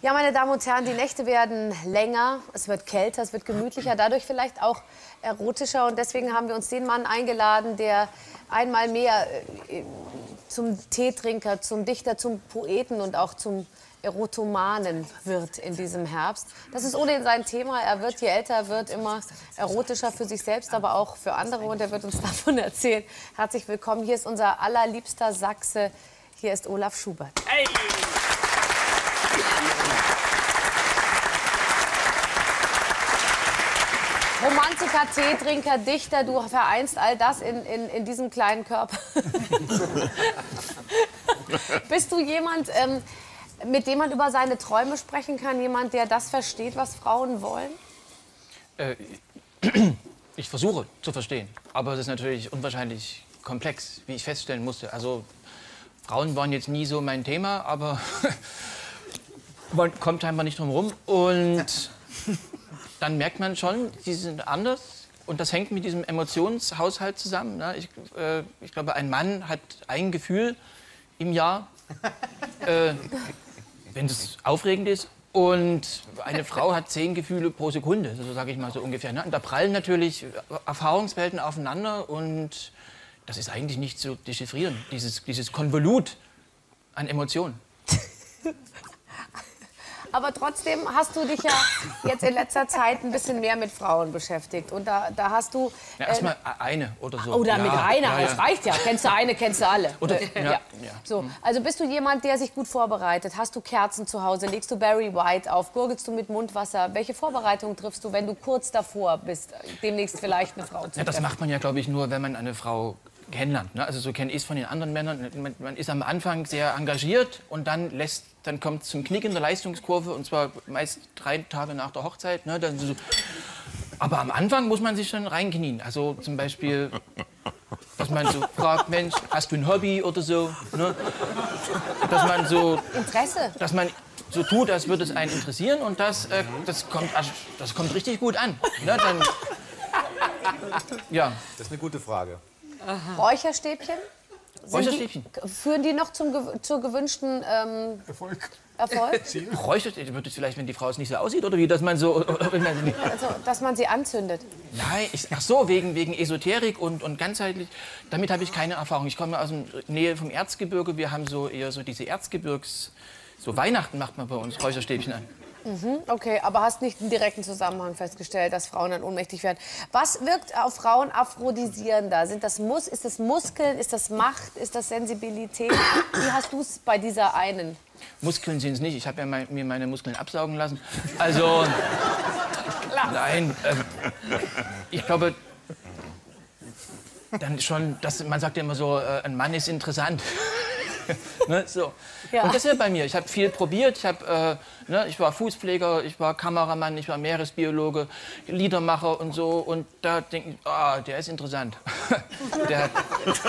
Ja, meine Damen und Herren, die Nächte werden länger, es wird kälter, es wird gemütlicher, dadurch vielleicht auch erotischer. Und deswegen haben wir uns den Mann eingeladen, der einmal mehr zum Teetrinker, zum Dichter, zum Poeten und auch zum Erotomanen wird in diesem Herbst. Das ist ohnehin sein Thema. Er wird, je älter er wird, immer erotischer für sich selbst, aber auch für andere. Und er wird uns davon erzählen. Herzlich willkommen. Hier ist unser allerliebster Sachse. Hier ist Olaf Schubert. Hey. Romantiker, Teetrinker, Dichter, du vereinst all das in diesem kleinen Körper. Bist du jemand, mit dem man über seine Träume sprechen kann? Jemand, der das versteht, was Frauen wollen? Ich versuche zu verstehen, aber es ist natürlich unwahrscheinlich komplex, wie ich feststellen musste. Also Frauen waren jetzt nie so mein Thema, aber man kommt einfach nicht drum rum. Und dann merkt man schon, die sind anders. Und das hängt mit diesem Emotionshaushalt zusammen. Ne? Ich glaube, ein Mann hat ein Gefühl im Jahr, wenn es aufregend ist. Und eine Frau hat 10 Gefühle pro Sekunde, so sage ich mal so ungefähr. Ne? Und da prallen natürlich Erfahrungswelten aufeinander. Und das ist eigentlich nicht zu dechiffrieren, dieses Konvolut an Emotionen. Aber trotzdem hast du dich ja jetzt in letzter Zeit ein bisschen mehr mit Frauen beschäftigt. Und da hast du... Ja, erstmal eine oder so. Oder ja, mit einer, das reicht ja. Kennst du eine, kennst du alle. Oder, ja. So, also bist du jemand, der sich gut vorbereitet? Hast du Kerzen zu Hause? Legst du Barry White auf? Gurgelst du mit Mundwasser? Welche Vorbereitungen triffst du, wenn du kurz davor bist, demnächst vielleicht eine Frau zu treffen? Ja, das macht man ja, glaube ich, nur, wenn man eine Frau kennenlernt. Ne? Also so kenne ich es von den anderen Männern. Man ist am Anfang sehr engagiert und dann kommt es zum Knick in der Leistungskurve, und zwar meist 3 Tage nach der Hochzeit. Ne? Aber am Anfang muss man sich schon reinknien. Also zum Beispiel, dass man so fragt, Mensch, hast du ein Hobby oder so? Ne? Dass man so... Interesse? Dass man so tut, als würde es einen interessieren, und das kommt richtig gut an. Ne? Dann, ja. Das ist eine gute Frage. Räucherstäbchen? Räucherstäbchen. Führen die noch zur gewünschten Erfolg? Räucherstäbchen wird es vielleicht, wenn die Frau es nicht so aussieht, oder wie, dass man so... Also, dass man sie anzündet? Nein, ach so, wegen Esoterik und ganzheitlich. Damit habe ich keine Erfahrung. Ich komme aus der Nähe vom Erzgebirge. Wir haben so eher so diese Erzgebirgs... So Weihnachten macht man bei uns Räucherstäbchen an. Okay, aber hast nicht einen direkten Zusammenhang festgestellt, dass Frauen dann ohnmächtig werden. Was wirkt auf Frauen aphrodisierender? Ist das Muskeln, ist das Macht, ist das Sensibilität? Wie hast du es bei dieser einen? Muskeln sind es nicht. Ich habe ja mir meine Muskeln absaugen lassen. Also, nein, ich glaube, dann schon, man sagt ja immer so, ein Mann ist interessant. Ne, so. Ja. Und das ist ja bei mir. Ich habe viel probiert. Ich war Fußpfleger, ich war Kameramann, ich war Meeresbiologe, Liedermacher und so. Und da denke ich, der ist interessant. Der hat...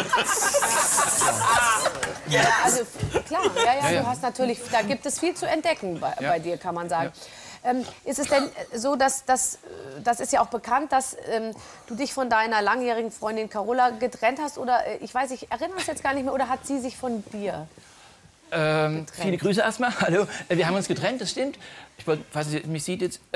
Ja, also klar, du hast natürlich, da gibt es viel zu entdecken bei dir, kann man sagen. Ja. Ist es denn so, dass das ist ja auch bekannt, dass du dich von deiner langjährigen Freundin Carola getrennt hast, oder ich weiß, ich erinnere es jetzt gar nicht mehr, oder hat sie sich von dir getrennt? Viele Grüße erstmal. Hallo. Wir haben uns getrennt, das stimmt. Ich wollte, falls ihr mich sieht jetzt.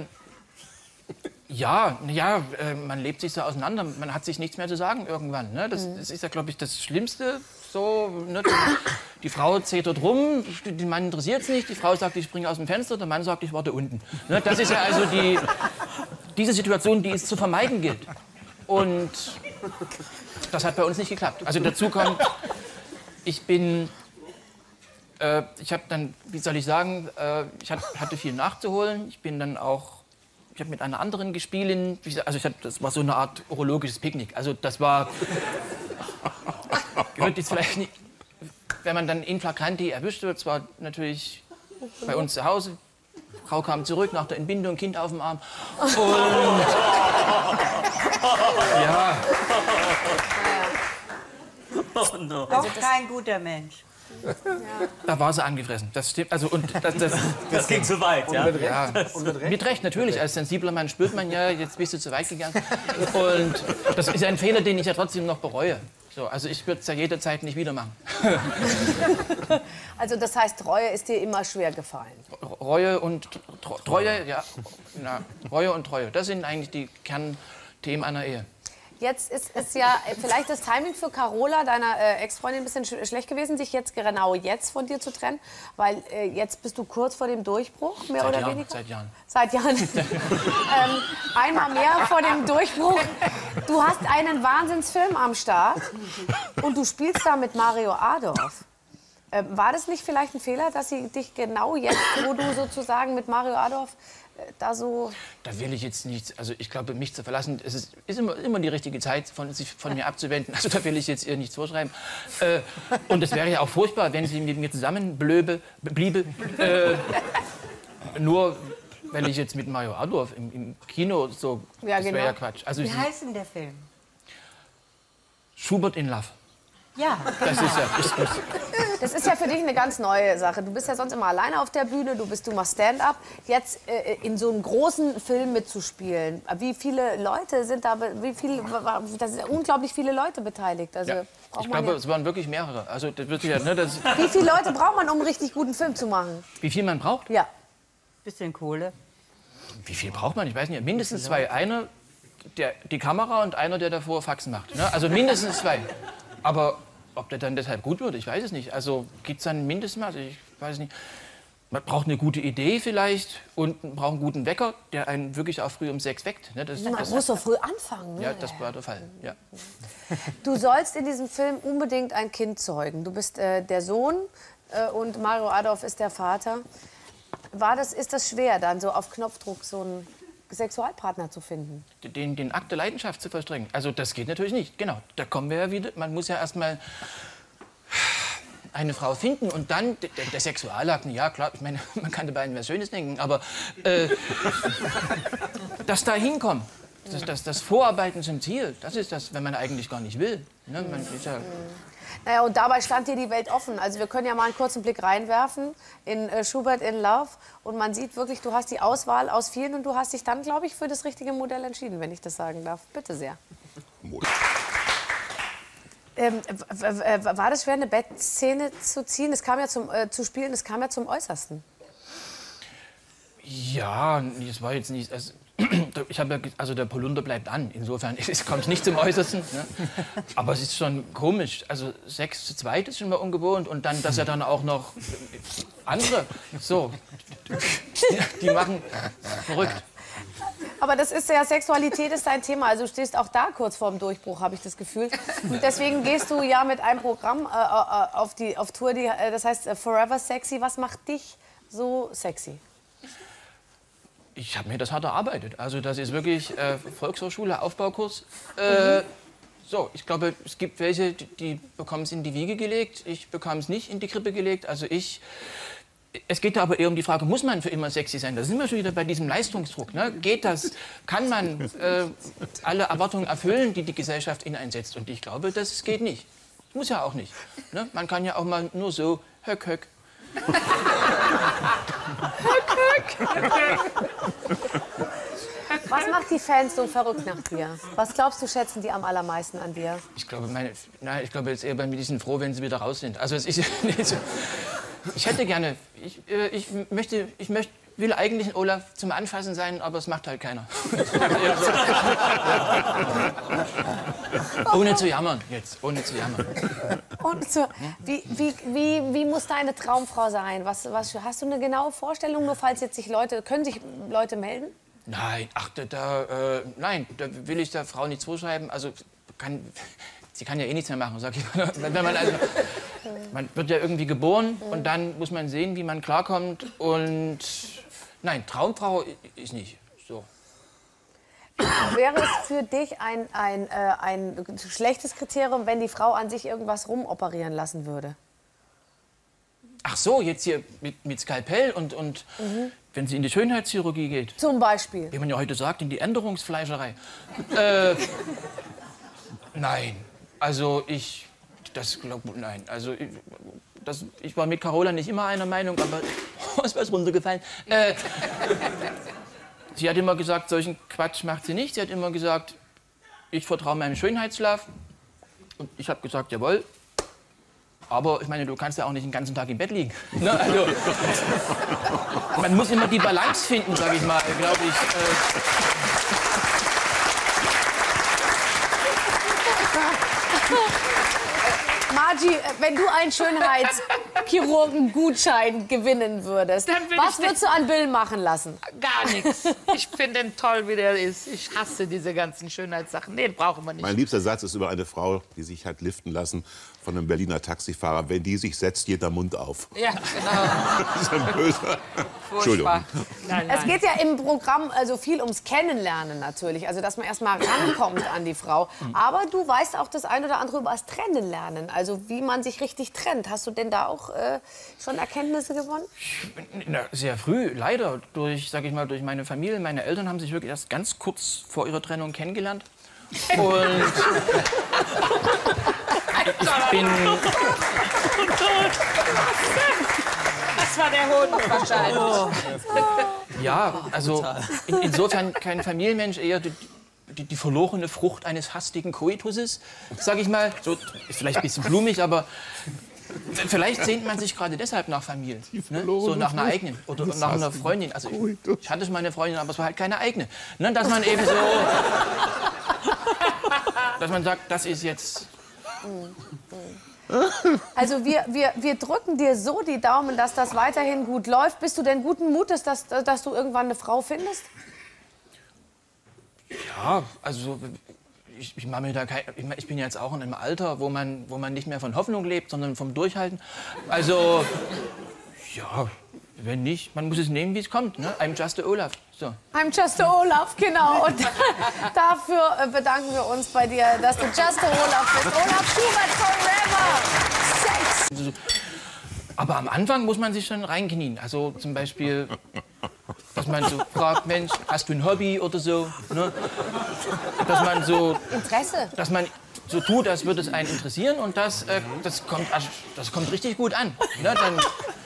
Man lebt sich so auseinander. Man hat sich nichts mehr zu sagen irgendwann. Ne? Das ist ja, glaube ich, das Schlimmste. So, ne? Die Frau zetert rum, den Mann interessiert es nicht. Die Frau sagt, ich springe aus dem Fenster, der Mann sagt, ich warte unten. Ne? Das ist ja also diese Situation, die es zu vermeiden gilt. Und das hat bei uns nicht geklappt. Also dazu kommt, ich habe dann, wie soll ich sagen, ich hatte viel nachzuholen. Ich habe mit einer anderen gespielt. Das war so eine Art urologisches Picknick. Also das war... Wird jetzt vielleicht nicht, wenn man dann in flagranti erwischt wird, zwar natürlich bei uns zu Hause. Frau kam zurück nach der Entbindung, Kind auf dem Arm. Und ja. Oh no. Doch kein guter Mensch. Da war sie angefressen. Das stimmt. Also, das ging zu weit, ja? Mit Recht, natürlich. Als sensibler Mann spürt man ja, jetzt bist du zu weit gegangen. Und das ist ein Fehler, den ich ja trotzdem noch bereue. So, also ich würde es ja jederzeit nicht wieder machen. Also das heißt, Treue ist dir immer schwer gefallen? Reue und Treue, ja. Na, Reue und Treue, das sind eigentlich die Kernthemen einer Ehe. Jetzt ist es ja vielleicht das Timing für Carola, deiner Ex-Freundin, ein bisschen schlecht gewesen, sich jetzt genau jetzt von dir zu trennen, weil jetzt bist du kurz vor dem Durchbruch, mehr oder weniger? Seit Jahren. Seit Jahren. Einmal mehr vor dem Durchbruch. Du hast einen Wahnsinnsfilm am Start und du spielst da mit Mario Adorf. War das nicht vielleicht ein Fehler, dass sie dich genau jetzt, wo du sozusagen mit Mario Adorf da so... Da will ich jetzt nichts, also ich glaube, mich zu verlassen, es ist immer die richtige Zeit, sich von mir abzuwenden. Also da will ich jetzt ihr nichts vorschreiben. Und es wäre ja auch furchtbar, wenn sie mit mir zusammen bliebe. Nur weil ich jetzt mit Mario Adorf im Kino so, ja, das genau. wäre ja Quatsch. Also Wie heißt denn der Film? Schubert in Love. Ja. Das ist ja... Das ist ja für dich eine ganz neue Sache. Du bist ja sonst immer alleine auf der Bühne, du machst Stand-up. Jetzt in so einem großen Film mitzuspielen, wie viele Leute sind da, da sind unglaublich viele Leute beteiligt. Also, Ja. Ich glaube, es waren wirklich mehrere. Also, das wird ja, ne, wie viele Leute braucht man, um einen richtig guten Film zu machen? wie viel man braucht? Ja. Bisschen Kohle. Wie viel braucht man? Ich weiß nicht. Mindestens zwei. Einer, die Kamera und einer, der davor Faxen macht. Ne? Also mindestens zwei. Aber ob der dann deshalb gut wird, ich weiß es nicht. Also gibt es dann Mindestmaß? Ich weiß nicht. Man braucht eine gute Idee vielleicht und man braucht einen guten Wecker, der einen wirklich auch früh um 6 weckt. Ne? Man muss so früh anfangen. Ne? Ja, das war der Fall. Ja. Du sollst in diesem Film unbedingt ein Kind zeugen. Du bist der Sohn und Mario Adorf ist der Vater. Ist das schwer, dann so auf Knopfdruck so einen Sexualpartner zu finden? Den Akt der Leidenschaft zu vollstrecken. Also das geht natürlich nicht. Genau, da kommen wir ja wieder. Man muss ja erst mal eine Frau finden und dann der Sexualakt. Ja klar, ich meine, man kann dabei an was Schönes denken, aber das da hinkommen, das Vorarbeiten zum Ziel, das ist das, wenn man eigentlich gar nicht will. Ne? Man ist ja Naja, und dabei stand dir die Welt offen. Also wir können ja mal einen kurzen Blick reinwerfen in Schubert in Love. Und man sieht wirklich, du hast die Auswahl aus vielen und du hast dich dann, glaube ich, für das richtige Modell entschieden, wenn ich das sagen darf. Bitte sehr. War das schwer, eine Bettszene zu ziehen? Es kam ja zu spielen, es kam ja zum Äußersten. Ja, das war jetzt nicht... Ich habe ja, also der Polunder bleibt an. Insofern es kommt nicht zum Äußersten. Ne? Aber es ist schon komisch. Also 6 zu 2 ist schon mal ungewohnt und dann, dass er dann auch noch andere so, die machen verrückt. Aber das ist ja, Sexualität ist dein Thema. Also du stehst auch da kurz vorm Durchbruch, habe ich das Gefühl. Und deswegen gehst du ja mit einem Programm auf Tour, das heißt Forever Sexy. Was macht dich so sexy? Ich habe mir das hart erarbeitet. Also das ist wirklich Volkshochschule, Aufbaukurs. So, ich glaube, es gibt welche, die bekommen es in die Wiege gelegt. Ich bekam es nicht in die Krippe gelegt. Also es geht aber eher um die Frage, muss man für immer sexy sein? Da sind wir schon wieder bei diesem Leistungsdruck. Ne? Geht das? Kann man alle Erwartungen erfüllen, die die Gesellschaft in einen setzt? Und ich glaube, das geht nicht. Muss ja auch nicht. Ne? Man kann ja auch mal nur so, höck, höck. Was macht die Fans so verrückt nach dir? Was glaubst du, schätzen die am allermeisten an dir? Ich glaube, ich glaube jetzt eher bei mir, die sind froh, wenn sie wieder raus sind. Also ich hätte gerne, will eigentlich ein Olaf zum Anfassen sein, aber es macht halt keiner. Ohne zu jammern jetzt, ohne zu jammern. Wie muss deine Traumfrau sein? Hast du eine genaue Vorstellung, nur falls jetzt können sich Leute melden? Nein, nein, da will ich der Frau nichts vorschreiben. Also sie kann ja eh nichts mehr machen, sag ich mal. Man wird ja irgendwie geboren und dann muss man sehen, wie man klarkommt. Und nein, Traumfrau ist nicht so. Wäre es für dich ein schlechtes Kriterium, wenn die Frau an sich irgendwas rumoperieren lassen würde? Ach so, jetzt hier mit Skalpell und wenn sie in die Schönheitschirurgie geht. Zum Beispiel? Wie man ja heute sagt, in die Änderungsfleischerei. Nein, also nein. Also ich war mit Carola nicht immer einer Meinung, aber ist was runtergefallen. Sie hat immer gesagt, solchen Quatsch macht sie nicht. Sie hat immer gesagt, ich vertraue meinem Schönheitslove. Und ich habe gesagt, jawohl, Aber ich meine, du kannst ja auch nicht den ganzen Tag im Bett liegen. Ne? Also, man muss immer die Balance finden, sage ich mal, glaube ich. Margie, wenn du einen Schönheitschirurgen-Gutschein gewinnen würdest, was würdest du an Bill machen lassen? Gar nichts. Ich finde ihn toll, wie der ist. Ich hasse diese ganzen Schönheitssachen. Den brauchen wir nicht. Mein liebster Satz ist über eine Frau, die sich hat liften lassen von einem Berliner Taxifahrer. Wenn die sich setzt, geht der Mund auf. Ja, genau. Das ist ein böser. Entschuldigung. Nein, Es geht ja im Programm also viel ums Kennenlernen natürlich, also dass man erst mal rankommt an die Frau. Aber du weißt auch das ein oder andere über das Trennen lernen, also wie man sich richtig trennt. Hast du denn da auch schon Erkenntnisse gewonnen? Na, sehr früh, leider, durch, sag ich mal, durch meine Familie. Meine Eltern haben sich wirklich erst ganz kurz vor ihrer Trennung kennengelernt. Und ich bin... das war der Hund wahrscheinlich. Ja, also insofern kein Familienmensch, eher die verlorene Frucht eines hastigen Koituses, sag ich mal. So, ist vielleicht ein bisschen blumig, aber vielleicht sehnt man sich gerade deshalb nach Familie. Ne? So nach einer eigenen oder nach einer Freundin. Also ich hatte schon mal eine Freundin, aber es war halt keine eigene. Ne? Dass man eben so... dass man sagt, das ist jetzt... Also wir drücken dir so die Daumen, dass das weiterhin gut läuft. Bist du denn guten Mutes, dass du irgendwann eine Frau findest? Ja, also ich mache mir da ich bin jetzt auch in einem Alter, wo man nicht mehr von Hoffnung lebt, sondern vom Durchhalten. Also ja, wenn nicht, man muss es nehmen, wie es kommt. Ne? I'm just a Olaf. So. I'm just a Olaf, genau. Und dafür bedanken wir uns bei dir, dass du just a Olaf bist. Olaf Schubert forever. Sex. Aber am Anfang muss man sich schon reinknien. Also zum Beispiel, dass man so fragt, Mensch, hast du ein Hobby oder so? Ne? Dass man so... Interesse. Dass man so tut, als würde es einen interessieren und das kommt richtig gut an. Ne? Dann,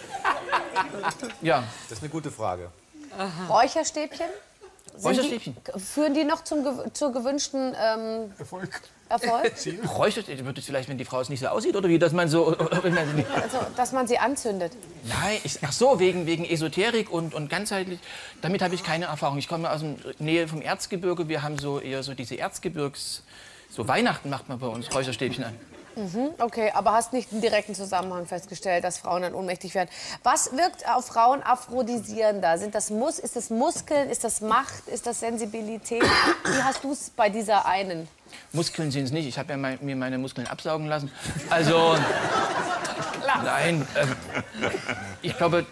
ja. Das ist eine gute Frage. Räucherstäbchen? Räucherstäbchen? Führen die noch zur gewünschten Erfolg? Räucherstäbchen wird es vielleicht, wenn die Frau es nicht so aussieht, oder wie, dass man so... Also, dass man sie anzündet. Nein, ach so, wegen Esoterik und ganzheitlich. Damit habe ich keine Erfahrung. Ich komme aus der Nähe vom Erzgebirge. Wir haben so eher so diese so Weihnachten macht man bei uns Räucherstäbchen an. Okay, aber hast nicht einen direkten Zusammenhang festgestellt, dass Frauen dann ohnmächtig werden. Was wirkt auf Frauen aphrodisierender? Ist das Muskeln, ist das Macht, ist das Sensibilität? Wie hast du es bei dieser einen? Muskeln sind es nicht. Ich habe ja mir meine Muskeln absaugen lassen. Also, nein, ich glaube,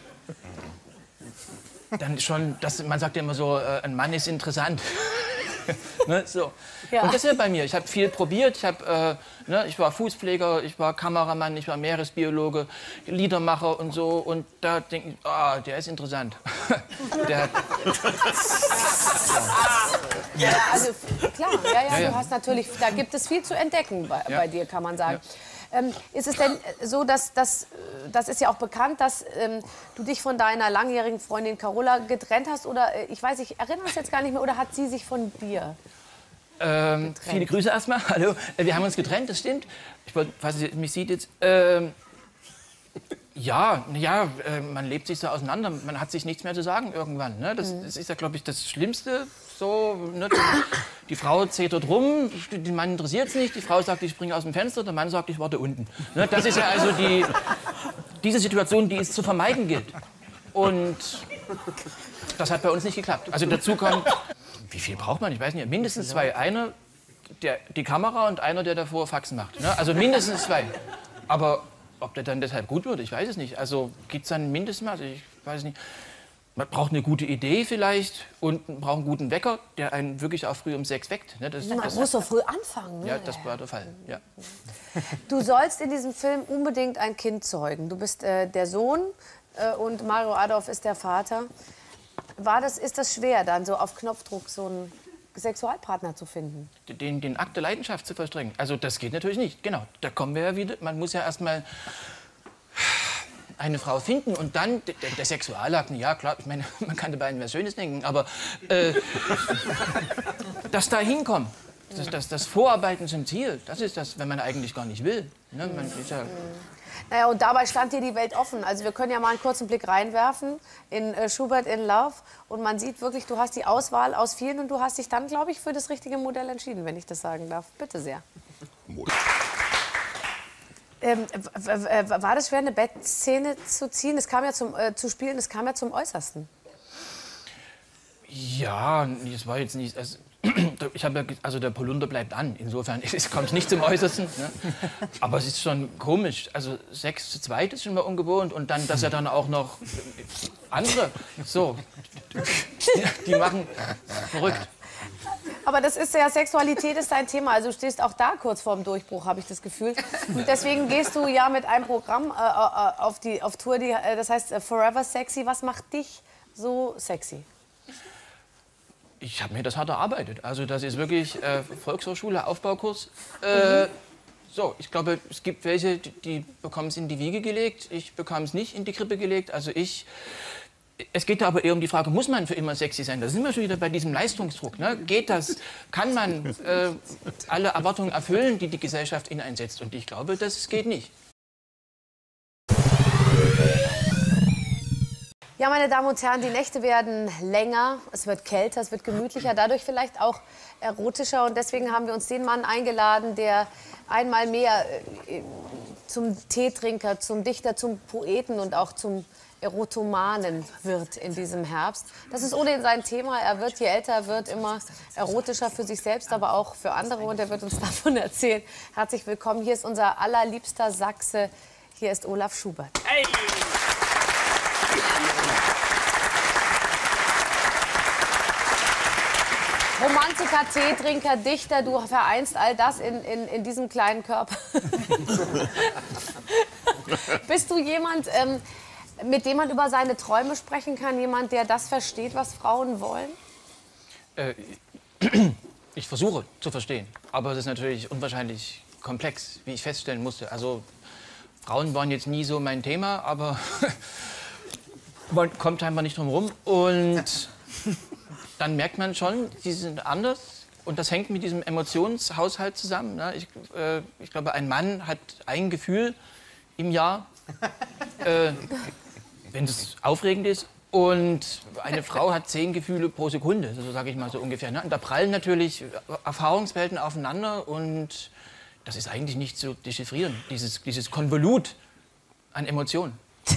dann schon, man sagt ja immer so, ein Mann ist interessant. Ne, so. Ja. Und das ist ja bei mir. Ich habe viel probiert. Ich war Fußpfleger, ich war Kameramann, ich war Meeresbiologe, Liedermacher und so. Und da denke ich, der ist interessant. Der hat... Ja, also klar, Ja. du hast natürlich, da gibt es viel zu entdecken bei dir, kann man sagen. Ist es denn so, dass das ist ja auch bekannt, dass du dich von deiner langjährigen Freundin Carola getrennt hast? Oder ich weiß, ich erinnere es jetzt gar nicht mehr. Oder hat sie sich von dir getrennt? Viele Grüße erstmal. Hallo. Wir haben uns getrennt, das stimmt. Ich wollte, falls ihr mich sieht jetzt. Man lebt sich so auseinander. Man hat sich nichts mehr zu sagen irgendwann. Ne? Das ist ja, glaube ich, das Schlimmste. So, ne? Die Frau zetert rum, den Mann interessiert es nicht. Die Frau sagt, ich springe aus dem Fenster, der Mann sagt, ich warte unten. Ne? Das ist ja also diese Situation, die es zu vermeiden gilt. Und das hat bei uns nicht geklappt. Also dazu kommt, wie viel braucht man? Ich weiß nicht, mindestens zwei. Einer, die Kamera und einer, der davor Faxen macht. Ne? Also mindestens zwei. Aber ob der dann deshalb gut wird, ich weiß es nicht. Also gibt es dann ein Mindestmaß? Ich weiß es nicht. Man braucht eine gute Idee vielleicht und man braucht einen guten Wecker, der einen wirklich auch früh um 6 weckt. Ne? Man muss so früh anfangen. Ne? Ja, das war der Fall. Ja. Du sollst in diesem Film unbedingt ein Kind zeugen. Du bist der Sohn und Mario Adorf ist der Vater. Ist das schwer, dann so auf Knopfdruck so einen Sexualpartner zu finden? Den Akt der Leidenschaft zu vollstrecken. Also das geht natürlich nicht. Genau, da kommen wir ja wieder. Man muss ja erst mal eine Frau finden und dann der Sexualakt. Ja klar, ich meine, man kann dabei an was Schönes denken, aber das da hinkommen Das Vorarbeiten zum Ziel, das ist das, wenn man eigentlich gar nicht will. Ne? Man ist ja Naja, und dabei stand dir die Welt offen. Also wir können ja mal einen kurzen Blick reinwerfen in Schubert in Love. Und man sieht wirklich, du hast die Auswahl aus vielen und du hast dich dann, glaube ich, für das richtige Modell entschieden, wenn ich das sagen darf. Bitte sehr. War das schwer, eine Bettszene zu ziehen? Es kam ja zu spielen, es kam ja zum Äußersten. ja, das war jetzt nicht. Ich habe ja, also der Polunder bleibt an. Insofern es kommt nicht zum Äußersten. Ne? Aber es ist schon komisch. Also 6 zu 2 ist schon mal ungewohnt und dann, dass er dann auch noch andere so, die machen verrückt. Aber das ist ja, Sexualität ist dein Thema. Also du stehst auch da kurz vorm Durchbruch, habe ich das Gefühl. Und deswegen gehst du ja mit einem Programm auf Tour, das heißt Forever Sexy. Was macht dich so sexy? Ich habe mir das hart erarbeitet. Also das ist wirklich Volkshochschule, Aufbaukurs. So, ich glaube, es gibt welche, die bekommen es in die Wiege gelegt. Ich bekam es nicht in die Krippe gelegt. Also es geht da aber eher um die Frage, muss man für immer sexy sein? Da sind wir schon wieder bei diesem Leistungsdruck. Ne? Geht das? Kann man alle Erwartungen erfüllen, die die Gesellschaft in einen setzt? Und ich glaube, das geht nicht. Ja, meine Damen und Herren, die Nächte werden länger, es wird kälter, es wird gemütlicher, dadurch vielleicht auch erotischer. Und deswegen haben wir uns den Mann eingeladen, der einmal mehr zum Teetrinker, zum Dichter, zum Poeten und auch zum Erotomanen wird in diesem Herbst. Das ist ohnehin sein Thema. Er wird, je älter er wird, immer erotischer für sich selbst, aber auch für andere. Und er wird uns davon erzählen. Herzlich willkommen. Hier ist unser allerliebster Sachse. Hier ist Olaf Schubert. Hey. Romantiker, Teetrinker, Dichter, du vereinst all das in diesem kleinen Körper. Bist du jemand, mit dem man über seine Träume sprechen kann? Jemand, der das versteht, was Frauen wollen? Ich versuche zu verstehen, aber das ist natürlich unwahrscheinlich komplex, wie ich feststellen musste. Also Frauen waren jetzt nie so mein Thema, aber man kommt einfach nicht drum herum. Und dann merkt man schon, die sind anders. Und das hängt mit diesem Emotionshaushalt zusammen. Ne? Ich glaube, ein Mann hat ein Gefühl im Jahr, wenn es aufregend ist. Und eine Frau hat 10 Gefühle pro Sekunde, so sage ich mal so ungefähr. Ne? Und da prallen natürlich Erfahrungswelten aufeinander. Und das ist eigentlich nicht zu dechiffrieren, dieses Konvolut an Emotionen.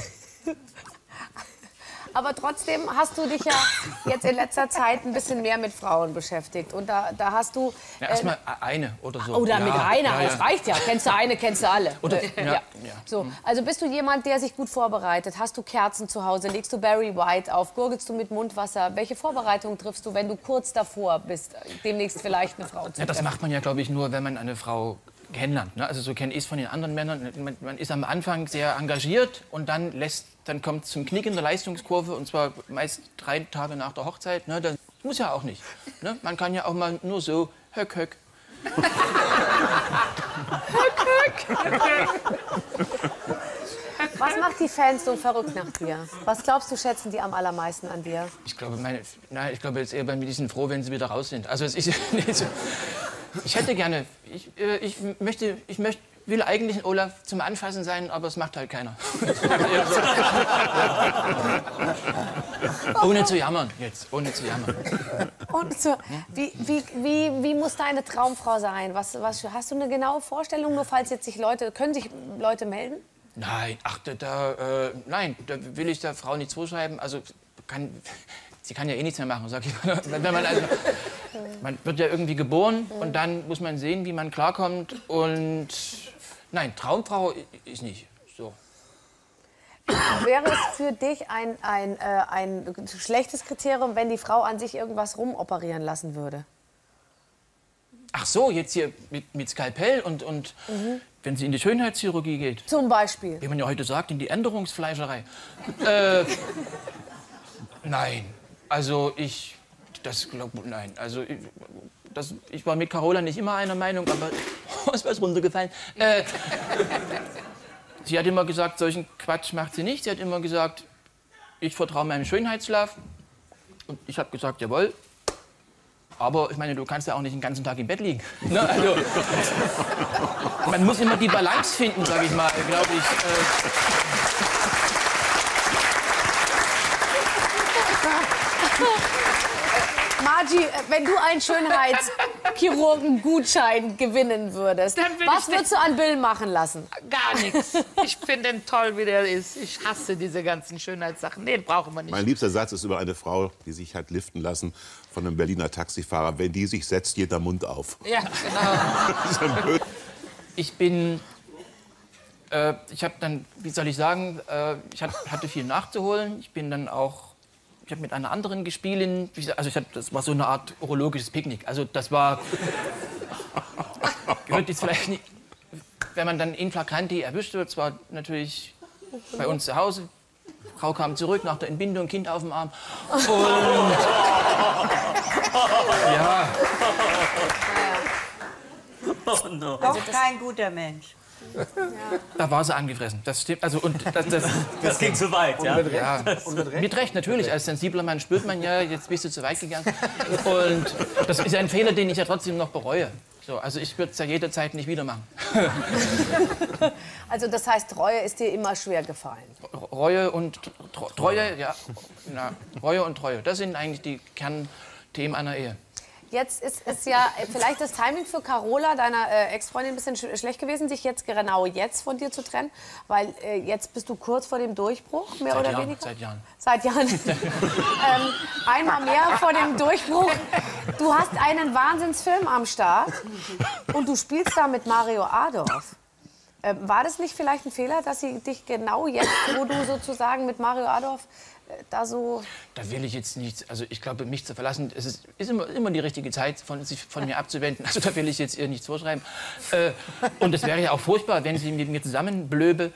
Aber trotzdem hast du dich ja jetzt in letzter Zeit ein bisschen mehr mit Frauen beschäftigt. Und da hast du... Ja, erstmal eine oder so. Oder ja, mit einer, ja, ja. das reicht ja. Kennst du eine, kennst du alle. Oder, ja. So, also bist du jemand, der sich gut vorbereitet? Hast du Kerzen zu Hause? Legst du Barry White auf? Gurgelst du mit Mundwasser? Welche Vorbereitungen triffst du, wenn du kurz davor bist, demnächst vielleicht eine Frau zu treffen? Ja, das macht man ja, glaube ich, nur, wenn man eine Frau kennenlernt. Ne? Also so kenne ich es von den anderen Männern. Man ist am Anfang sehr engagiert und dann kommt es zum Knick in der Leistungskurve und zwar meist 3 Tage nach der Hochzeit. Ne? Das muss ja auch nicht. Ne? Man kann ja auch mal nur so höck, höck. Was macht die Fans so verrückt nach dir? Was glaubst du, schätzen die am allermeisten an dir? Ich glaube, jetzt eher bei mir, die sind froh, wenn sie wieder raus sind. Also es ist ich hätte gerne, will eigentlich ein Olaf zum Anfassen sein, aber es macht halt keiner. Ohne zu jammern jetzt, ohne zu jammern. Und so, wie muss deine Traumfrau sein? Was, hast du eine genaue Vorstellung, nur falls jetzt können sich Leute melden? Nein, nein, da will ich der Frau nichts vorschreiben. Also sie kann ja eh nichts mehr machen, sag ich mal. Man wird ja irgendwie geboren und dann muss man sehen, wie man klarkommt. Und nein, Traumfrau ist nicht so. Wäre es für dich ein schlechtes Kriterium, wenn die Frau an sich irgendwas rumoperieren lassen würde? Ach so, jetzt hier mit Skalpell und wenn sie in die Schönheitschirurgie geht. Zum Beispiel? Wie man ja heute sagt, in die Änderungsfleischerei. Nein, also nein. Also ich war mit Carola nicht immer einer Meinung, aber ist was runtergefallen. Sie hat immer gesagt, solchen Quatsch macht sie nicht. Sie hat immer gesagt, ich vertraue meinem Schönheitslove. Und ich habe gesagt, jawohl. Aber ich meine, du kannst ja auch nicht den ganzen Tag im Bett liegen. Ne? Also, man muss immer die Balance finden, sage ich mal, glaube ich. Margie, wenn du einen Schönheitschirurgen-Gutschein gewinnen würdest, was würdest du an Bill machen lassen? Gar nichts. Ich finde ihn toll, wie der ist. Ich hasse diese ganzen Schönheitssachen. Den brauchen wir nicht. Mein liebster Satz ist über eine Frau, die sich hat liften lassen von einem Berliner Taxifahrer. Wenn die sich setzt, geht der Mund auf. Ja, genau. Ich bin, ich habe dann, wie soll ich sagen, ich hatte viel nachzuholen. Ich bin dann auch, ich habe mit einer anderen gespielt. Also das war so eine Art urologisches Picknick. Also das war, gehört jetzt vielleicht nicht, wenn man dann in flagranti erwischt wird. Es war natürlich bei uns zu Hause. Frau kam zurück nach der Entbindung, Kind auf dem Arm. Und ja. Oh no. Doch kein guter Mensch. Da war sie angefressen. Das stimmt. Also, und Das ging zu weit, ja? ja. Mit Recht, natürlich. Als sensibler Mann spürt man ja, jetzt bist du zu weit gegangen. Und das ist ein Fehler, den ich ja trotzdem noch bereue. So, also ich würde es ja jederzeit nicht wieder machen. Also das heißt, Reue ist dir immer schwer gefallen. Reue und Treue, ja. Na, Reue und Treue, das sind eigentlich die Kernthemen einer Ehe. Jetzt ist es ja vielleicht das Timing für Carola, deiner Ex-Freundin, ein bisschen schlecht gewesen, sich jetzt genau jetzt von dir zu trennen, weil jetzt bist du kurz vor dem Durchbruch, mehr oder weniger? Seit Jahren. Seit Jahren. Einmal mehr vor dem Durchbruch. Du hast einen Wahnsinnsfilm am Start und du spielst da mit Mario Adorf. War das nicht vielleicht ein Fehler, dass sie dich genau jetzt, wo du sozusagen mit Mario Adorf da so... Da will ich jetzt nichts, also ich glaube, mich zu verlassen, es ist immer die richtige Zeit, sich von mir abzuwenden. Also da will ich jetzt ihr nichts vorschreiben. Und es wäre ja auch furchtbar, wenn sie mit mir zusammen bliebe.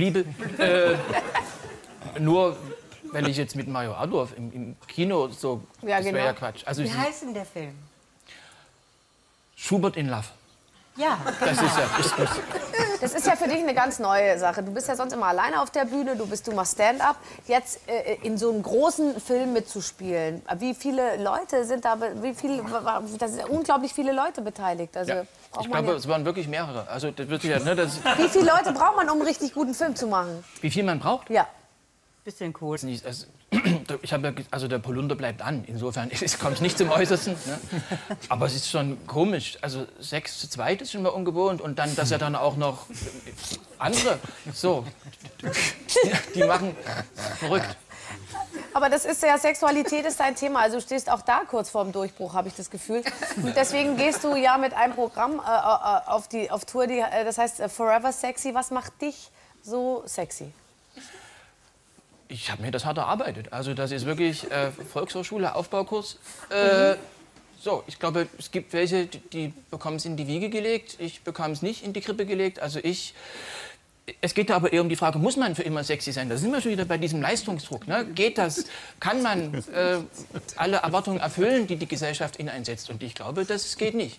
Nur weil ich jetzt mit Mario Adorf im Kino so, ja, das wäre genau. ja Quatsch. Also Wie heißt denn der Film? Schubert in Love. Ja, Das ist ja... Das ist ja für dich eine ganz neue Sache. Du bist ja sonst immer alleine auf der Bühne, du machst Stand-up. Jetzt in so einem großen Film mitzuspielen. Wie viele Leute sind da, da sind unglaublich viele Leute beteiligt. Also, Ja. Ich glaube, es waren wirklich mehrere. Also, das wird ja, ne, wie viele Leute braucht man, um einen richtig guten Film zu machen? wie viel man braucht? Ja. bisschen cool. Also, ich habe ja, also der Polunder bleibt an. Insofern kommt es nicht zum Äußersten. Ne? Aber es ist schon komisch. Also 6 zu 2 ist schon mal ungewohnt. Und dann, dass ja dann auch noch andere, so, die machen verrückt. Aber das ist ja, Sexualität ist dein Thema. Also du stehst auch da kurz vorm Durchbruch, habe ich das Gefühl. Und deswegen gehst du ja mit einem Programm auf Tour, das heißt Forever Sexy. Was macht dich so sexy? Ich habe mir das hart erarbeitet. Also das ist wirklich Volkshochschule, Aufbaukurs. So, ich glaube, es gibt welche, die bekommen es in die Wiege gelegt. Ich bekam es nicht in die Krippe gelegt. Also es geht aber eher um die Frage, muss man für immer sexy sein? Da sind wir schon wieder bei diesem Leistungsdruck. Ne? Geht das? Kann man alle Erwartungen erfüllen, die die Gesellschaft in einen setzt? Und ich glaube, das geht nicht.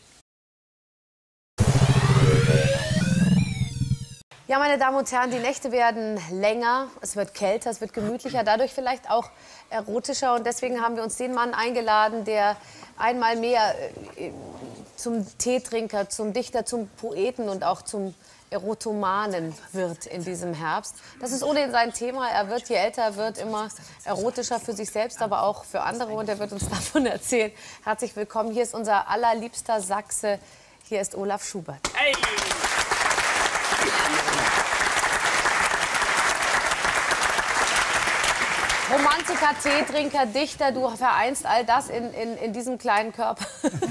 Ja, meine Damen und Herren, die Nächte werden länger, es wird kälter, es wird gemütlicher, dadurch vielleicht auch erotischer. Und deswegen haben wir uns den Mann eingeladen, der einmal mehr zum Teetrinker, zum Dichter, zum Poeten und auch zum Erotomanen wird in diesem Herbst. Das ist ohnehin sein Thema. Er wird, je älter er wird, immer erotischer für sich selbst, aber auch für andere. Und er wird uns davon erzählen. Herzlich willkommen. Hier ist unser allerliebster Sachse. Hier ist Olaf Schubert. Hey. Romantiker, Teetrinker, Dichter, du vereinst all das in diesem kleinen Körper.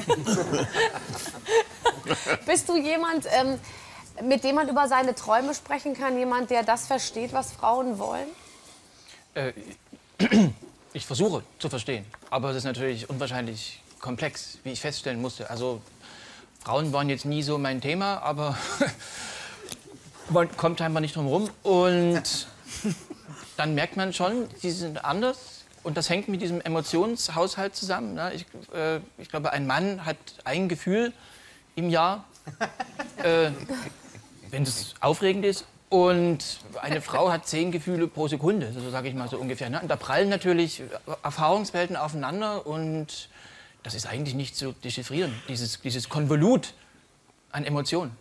Bist du jemand, mit dem man über seine Träume sprechen kann? Jemand, der das versteht, was Frauen wollen? Ich versuche zu verstehen, aber es ist natürlich unwahrscheinlich komplex, wie ich feststellen musste. Also Frauen waren jetzt nie so mein Thema, aber kommt scheinbar nicht drum herum. Und dann merkt man schon, die sind anders. Und das hängt mit diesem Emotionshaushalt zusammen. Ne? Ich glaube, ein Mann hat ein Gefühl im Jahr, wenn es aufregend ist. Und eine Frau hat 10 Gefühle pro Sekunde, so sage ich mal so ungefähr. Ne? Und da prallen natürlich Erfahrungswelten aufeinander. Und das ist eigentlich nicht zu dechiffrieren, dieses Konvolut an Emotionen.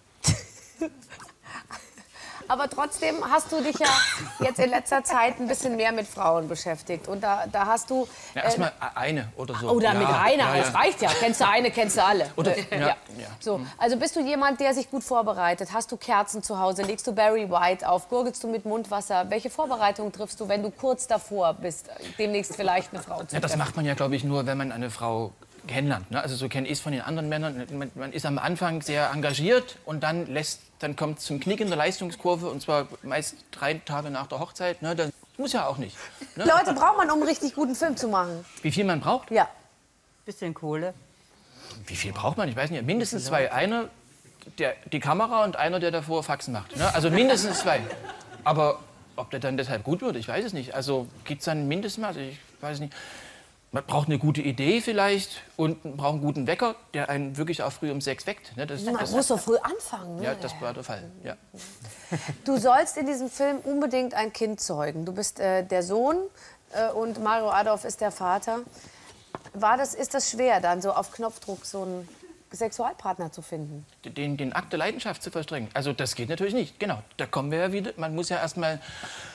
Aber trotzdem hast du dich ja jetzt in letzter Zeit ein bisschen mehr mit Frauen beschäftigt. Und da hast du... Ja, erstmal eine oder so. Oder ja, mit einer, das reicht ja. Kennst du eine, kennst du alle. Oder, ja. So, also bist du jemand, der sich gut vorbereitet? Hast du Kerzen zu Hause? Legst du Barry White auf? Gurgelst du mit Mundwasser? Welche Vorbereitungen triffst du, wenn du kurz davor bist, demnächst vielleicht eine Frau zu treffen? Ja, das macht man ja, glaube ich, nur, wenn man eine Frau kennenlernt. Ne? Also so kenne ich es von den anderen Männern. Man ist am Anfang sehr engagiert und dann kommt es zum Knick in der Leistungskurve und zwar meist 3 Tage nach der Hochzeit. Ne? Das muss ja auch nicht. Ne? Leute braucht man, um einen richtig guten Film zu machen. Wie viel man braucht? Ja. Bisschen Kohle. Wie viel braucht man? Ich weiß nicht. Mindestens 2. Einer, die Kamera und einer, der davor Faxen macht. Ne? Also mindestens 2. Aber ob der dann deshalb gut wird, ich weiß es nicht. Also gibt es dann ein Mindestmaß? Ich weiß nicht. Man braucht eine gute Idee vielleicht und man braucht einen guten Wecker, der einen wirklich auch früh um 6 weckt. Ne? Man muss so früh anfangen. Ne? Ja, das war der Fall. Ja. Du sollst in diesem Film unbedingt ein Kind zeugen. Du bist der Sohn und Mario Adorf ist der Vater. Ist das schwer, dann so auf Knopfdruck so einen Sexualpartner zu finden? Den Akt der Leidenschaft zu vollstrecken. Also das geht natürlich nicht. Genau, da kommen wir ja wieder. Man muss ja erst mal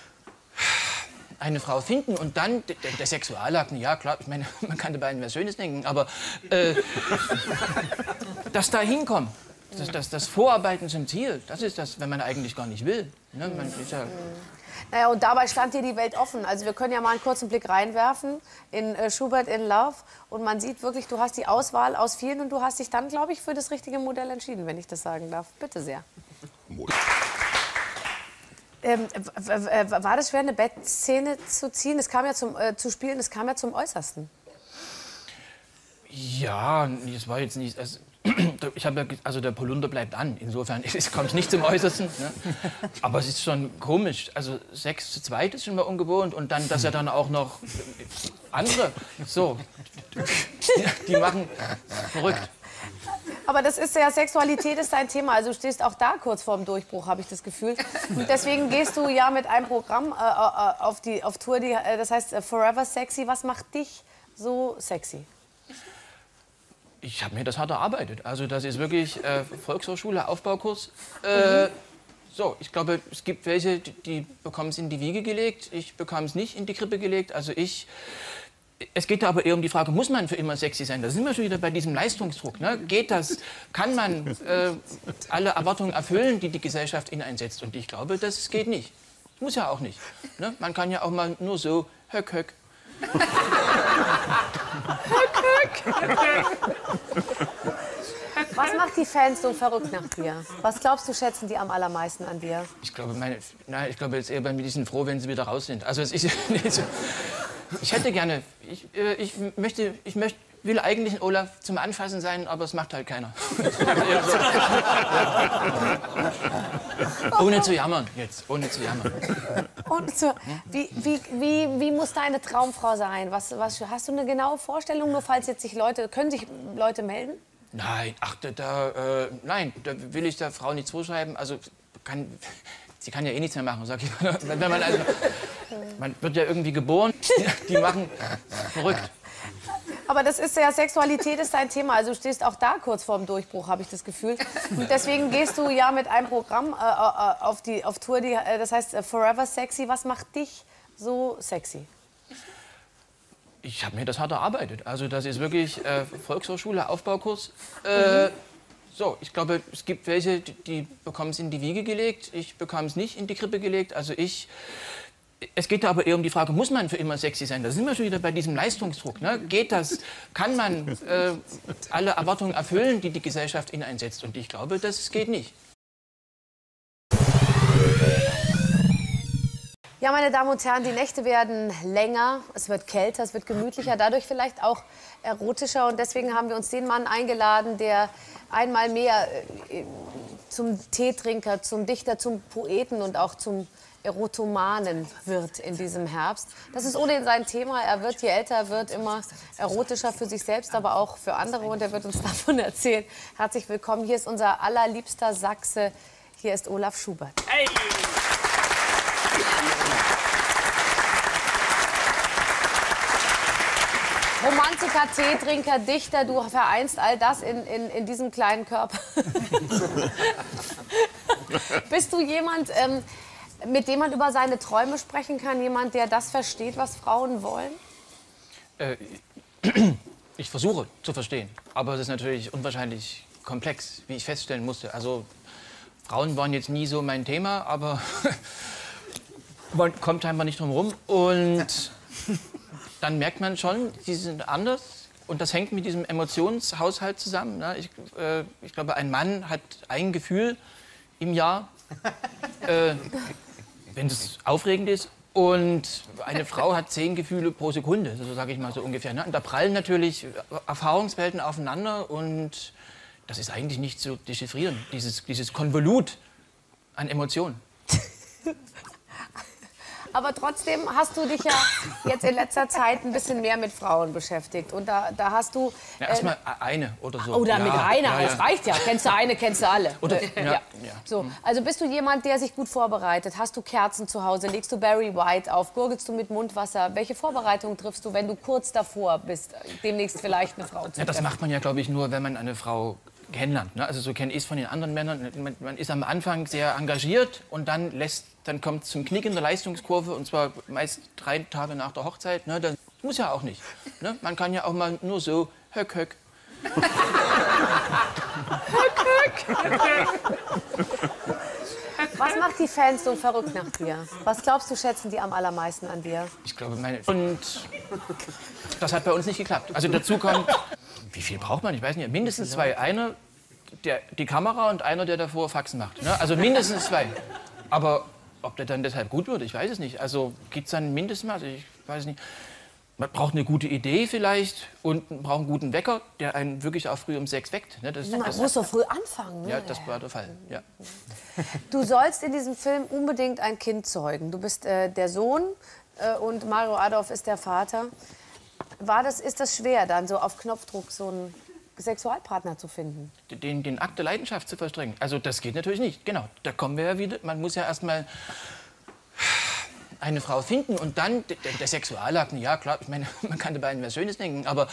eine Frau finden und dann der Sexualakt, ja klar, ich meine, man kann dabei an was Schönes denken, aber das da hinkommen, das Vorarbeiten zum Ziel, das ist das, wenn man eigentlich gar nicht will. Ne? Man ist ja Naja, und dabei stand dir die Welt offen. Also wir können ja mal einen kurzen Blick reinwerfen in Schubert in Love und man sieht wirklich, du hast die Auswahl aus vielen und du hast dich dann, glaube ich, für das richtige Modell entschieden, wenn ich das sagen darf. Bitte sehr. War das schwer, eine Bettszene zu ziehen? Es kam ja zu spielen, es kam ja zum Äußersten. Ja, das war jetzt nicht. Also der Polunder bleibt an. Insofern kommt es nicht zum Äußersten. Ne? Aber es ist schon komisch. Also 6 zu 2 ist schon mal ungewohnt und dann, dass er dann auch noch andere so, die machen verrückt. Aber das ist ja, Sexualität ist dein Thema. Also du stehst auch da kurz vorm Durchbruch, habe ich das Gefühl. Und deswegen gehst du ja mit einem Programm auf Tour, das heißt Forever Sexy. Was macht dich so sexy? Ich habe mir das hart erarbeitet. Also das ist wirklich Volkshochschule, Aufbaukurs. So, ich glaube, es gibt welche, die bekommen es in die Wiege gelegt. Ich bekam es nicht in die Krippe gelegt. Also es geht aber eher um die Frage, muss man für immer sexy sein? Da sind wir schon wieder bei diesem Leistungsdruck. Ne? Geht das? Kann man alle Erwartungen erfüllen, die die Gesellschaft in einen setzt? Und ich glaube, das geht nicht. Muss ja auch nicht. Ne? Man kann ja auch mal nur so, höck, höck. Was macht die Fans so verrückt nach dir? Was glaubst du, schätzen die am allermeisten an dir? Ich glaube jetzt eher, die sind froh, wenn sie wieder raus sind. Also ich hätte gerne, will eigentlich ein Olaf zum Anfassen sein, aber es macht halt keiner. Ohne zu jammern jetzt, ohne zu jammern. Und so, wie muss deine Traumfrau sein? Hast du eine genaue Vorstellung, nur falls jetzt können sich Leute melden? Nein, nein, da will ich der Frau nichts vorschreiben. Also sie kann ja eh nichts mehr machen, sag ich mal. Man wird ja irgendwie geboren, die machen verrückt. Aber das ist ja, Sexualität ist dein Thema. Also du stehst auch da kurz vorm Durchbruch, habe ich das Gefühl. Und deswegen gehst du ja mit einem Programm auf Tour, das heißt Forever Sexy. Was macht dich so sexy? Ich habe mir das hart erarbeitet. Also das ist wirklich Volkshochschule, Aufbaukurs. So, ich glaube, es gibt welche, die bekommen es in die Wiege gelegt. Ich bekam es nicht in die Krippe gelegt. Also es geht aber eher um die Frage, muss man für immer sexy sein? Da sind wir schon wieder bei diesem Leistungsdruck. Ne? Geht das? Kann man alle Erwartungen erfüllen, die die Gesellschaft in einen setzt? Und ich glaube, das geht nicht. Ja, meine Damen und Herren, die Nächte werden länger, es wird kälter, es wird gemütlicher, dadurch vielleicht auch erotischer. Und deswegen haben wir uns den Mann eingeladen, der einmal mehr zum Teetrinker, zum Dichter, zum Poeten und auch zum Erotomanen wird in diesem Herbst. Das ist ohnehin sein Thema. Er wird, je älter er wird, immer erotischer für sich selbst, aber auch für andere. Und er wird uns davon erzählen. Herzlich willkommen. Hier ist unser allerliebster Sachse. Hier ist Olaf Schubert. Hey. Romantiker, Teetrinker, Dichter, du vereinst all das in diesem kleinen Körper. Bist du jemand, mit dem man über seine Träume sprechen kann? Jemand, der das versteht, was Frauen wollen? Ich versuche zu verstehen, aber es ist natürlich unwahrscheinlich komplex, wie ich feststellen musste. Also Frauen waren jetzt nie so mein Thema, aber man kommt einfach nicht drum herum. Und dann merkt man schon, die sind anders. Und das hängt mit diesem Emotionshaushalt zusammen. Ne? Ich glaube, ein Mann hat ein Gefühl im Jahr, wenn es aufregend ist. Und eine Frau hat 10 Gefühle pro Sekunde, so sage ich mal so ungefähr. Ne? Und da prallen natürlich Erfahrungswelten aufeinander und das ist eigentlich nicht zu dechiffrieren, dieses Konvolut an Emotionen. Aber trotzdem hast du dich ja jetzt in letzter Zeit ein bisschen mehr mit Frauen beschäftigt. Und da hast du... Ja, erstmal eine oder so. Oder ja, mit einer, das reicht ja. Kennst du eine, kennst du alle. Oder, ja. So, also bist du jemand, der sich gut vorbereitet? Hast du Kerzen zu Hause? Legst du Barry White auf? Gurgelst du mit Mundwasser? Welche Vorbereitungen triffst du, wenn du kurz davor bist, demnächst vielleicht eine Frau zu treffen? Ja, das macht man ja, glaube ich, nur, wenn man eine Frau kennenlernt. Ne? Also so kenne ich es von den anderen Männern. Man ist am Anfang sehr engagiert und dann kommt es zum Knick in der Leistungskurve und zwar meist 3 Tage nach der Hochzeit. Ne? Das muss ja auch nicht. Ne? Man kann ja auch mal nur so höck, höck. Was macht die Fans so verrückt nach dir? Was glaubst du, schätzen die am allermeisten an dir? Ich glaube, und das hat bei uns nicht geklappt. Also dazu kommt, wie viel braucht man? Ich weiß nicht, mindestens 2. Einer, der die Kamera und einer, der davor Faxen macht. Ne? Also mindestens 2. Aber ob der dann deshalb gut wird, ich weiß es nicht. Also gibt es dann Mindestmaß? Ich weiß nicht. Man braucht eine gute Idee vielleicht und man braucht einen guten Wecker, der einen wirklich auch früh um 6 weckt. Ne? Man muss so früh anfangen. Ne? Ja, das war der Fall. Ja. Du sollst in diesem Film unbedingt ein Kind zeugen. Du bist der Sohn und Mario Adorf ist der Vater. Ist das schwer, dann so auf Knopfdruck so einen Sexualpartner zu finden? Den Akt der Leidenschaft zu vollstrecken. Also das geht natürlich nicht. Genau, da kommen wir ja wieder. Man muss ja erst mal eine Frau finden und dann der Sexualakt. Ja klar, ich meine, man kann dabei an was Schönes denken, aber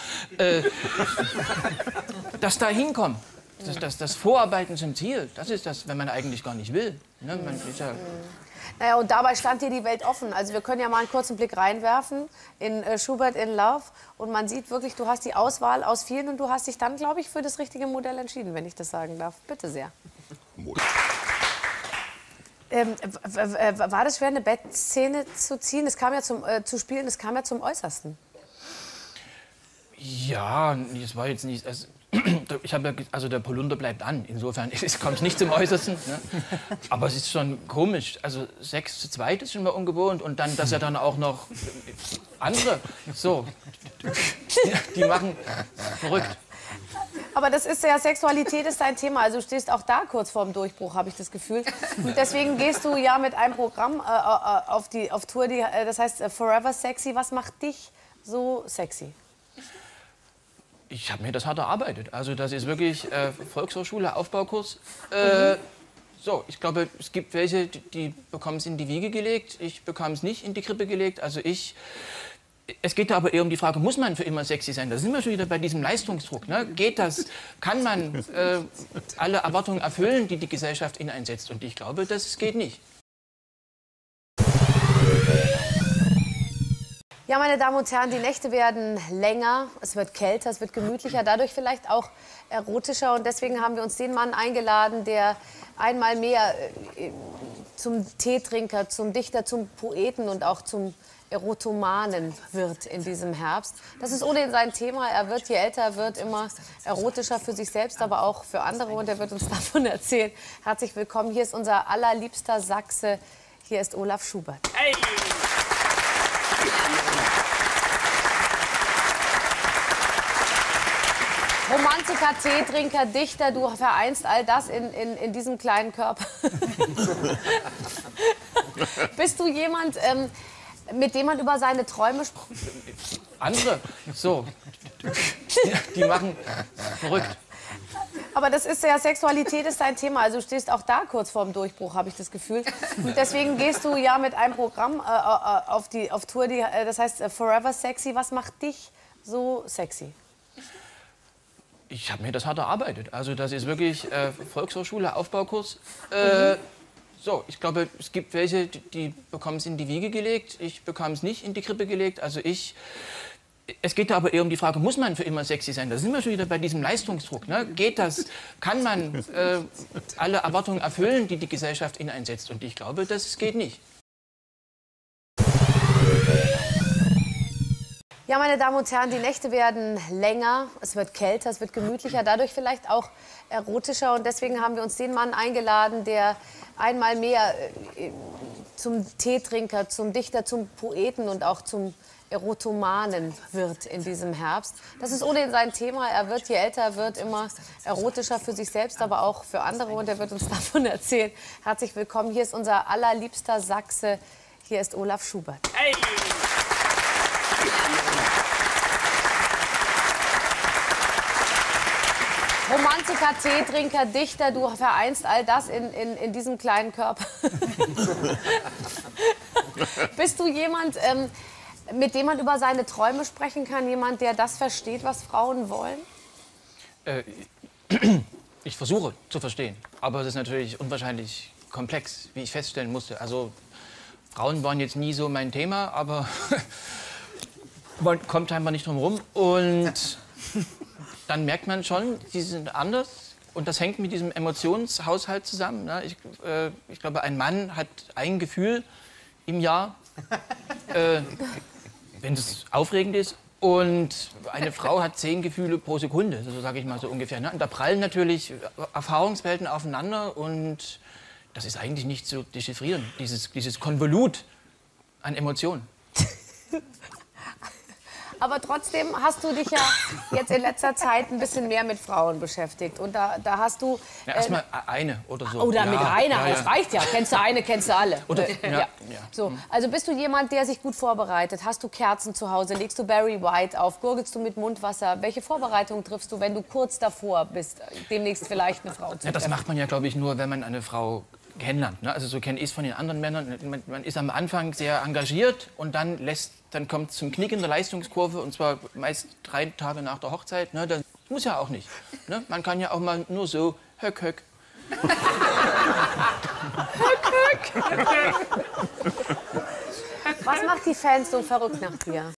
das da hinkommen, das Vorarbeiten zum Ziel, das ist das, wenn man eigentlich gar nicht will. Ne? Man ist ja Naja, und dabei stand dir die Welt offen. Also wir können ja mal einen kurzen Blick reinwerfen in Schubert in Love. Und man sieht wirklich, du hast die Auswahl aus vielen und du hast dich dann, glaube ich, für das richtige Modell entschieden, wenn ich das sagen darf. Bitte sehr. War das schwer, eine Bettszene zu ziehen? Es kam ja zu spielen, es kam ja zum Äußersten. Ja, das war jetzt nicht... Also der Polunder bleibt an. Insofern kommt es nicht zum Äußersten. Ne? Aber es ist schon komisch. Also 6 zu 2 ist schon mal ungewohnt. Und dann, dass er dann auch noch andere, so, die machen verrückt. Aber das ist ja, Sexualität ist dein Thema. Also du stehst auch da kurz vorm Durchbruch, habe ich das Gefühl. Und deswegen gehst du ja mit einem Programm auf Tour, das heißt Forever Sexy. Was macht dich so sexy? Ich habe mir das hart erarbeitet. Also das ist wirklich Volkshochschule, Aufbaukurs. So, ich glaube, es gibt welche, die bekommen es in die Wiege gelegt. Ich bekam es nicht in die Krippe gelegt. Also es geht aber eher um die Frage, muss man für immer sexy sein? Da sind wir schon wieder bei diesem Leistungsdruck. Ne? Geht das? Kann man alle Erwartungen erfüllen, die die Gesellschaft in einen setzt? Und ich glaube, das geht nicht. Ja, meine Damen und Herren, die Nächte werden länger, es wird kälter, es wird gemütlicher, dadurch vielleicht auch erotischer. Und deswegen haben wir uns den Mann eingeladen, der einmal mehr zum Teetrinker, zum Dichter, zum Poeten und auch zum Erotomanen wird in diesem Herbst. Das ist ohnehin sein Thema. Er wird, je älter er wird, immer erotischer für sich selbst, aber auch für andere. Und er wird uns davon erzählen. Herzlich willkommen. Hier ist unser allerliebster Sachse. Hier ist Olaf Schubert. Hey. Romantiker, Teetrinker, Dichter, du vereinst all das in diesem kleinen Körper. Bist du jemand, mit dem man über seine Träume spricht? Andere, so, die machen verrückt. Aber das ist ja, Sexualität ist dein Thema. Also du stehst auch da kurz vorm Durchbruch, habe ich das Gefühl. Und deswegen gehst du ja mit einem Programm auf Tour, das heißt Forever Sexy. Was macht dich so sexy? Ich habe mir das hart erarbeitet. Also das ist wirklich Volkshochschule, Aufbaukurs. So, ich glaube, es gibt welche, die bekommen es in die Wiege gelegt. Ich bekam es nicht in die Krippe gelegt. Also es geht da aber eher um die Frage, muss man für immer sexy sein? Da sind wir schon wieder bei diesem Leistungsdruck. Ne? Geht das? Kann man alle Erwartungen erfüllen, die die Gesellschaft in einen setzt? Und ich glaube, das geht nicht. Ja, meine Damen und Herren, die Nächte werden länger, es wird kälter, es wird gemütlicher, dadurch vielleicht auch erotischer. Und deswegen haben wir uns den Mann eingeladen, der einmal mehr zum Teetrinker, zum Dichter, zum Poeten und auch zum Erotomanen wird in diesem Herbst. Das ist ohnehin sein Thema. Er wird, je älter er wird, immer erotischer für sich selbst, aber auch für andere. Und er wird uns davon erzählen. Herzlich willkommen. Hier ist unser allerliebster Sachse. Hier ist Olaf Schubert. Hey. Romantiker, Teetrinker, Dichter, du vereinst all das in diesem kleinen Körper. Bist du jemand, mit dem man über seine Träume sprechen kann? Jemand, der das versteht, was Frauen wollen? Ich versuche zu verstehen, aber es ist natürlich unwahrscheinlich komplex, wie ich feststellen musste. Also Frauen waren jetzt nie so mein Thema, aber man kommt einfach nicht drum herum. Und dann merkt man schon, die sind anders. Und das hängt mit diesem Emotionshaushalt zusammen. Ne? Ich glaube, ein Mann hat ein Gefühl im Jahr, wenn es aufregend ist. Und eine Frau hat 10 Gefühle pro Sekunde, so sage ich mal so ungefähr. Ne? Und da prallen natürlich Erfahrungswelten aufeinander. Und das ist eigentlich nicht zu dechiffrieren, dieses Konvolut an Emotionen. Aber trotzdem hast du dich ja jetzt in letzter Zeit ein bisschen mehr mit Frauen beschäftigt. Und da hast du... Ja, erstmal eine oder so. Oder ja, mit einer, das reicht ja. Kennst du eine, kennst du alle. Oder, ja. So, also bist du jemand, der sich gut vorbereitet? Hast du Kerzen zu Hause? Legst du Barry White auf? Gurgelst du mit Mundwasser? Welche Vorbereitungen triffst du, wenn du kurz davor bist, demnächst vielleicht eine Frau zu treffen? Ja, das macht man ja, glaube ich, nur, wenn man eine Frau kennenlernt. Ne? Also so kenne ich es von den anderen Männern. Man ist am Anfang sehr engagiert und dann kommt es zum Knick in der Leistungskurve und zwar meist 3 Tage nach der Hochzeit. Ne? Das muss ja auch nicht. Ne? Man kann ja auch mal nur so höck, höck. Was macht die Fans so verrückt nach dir?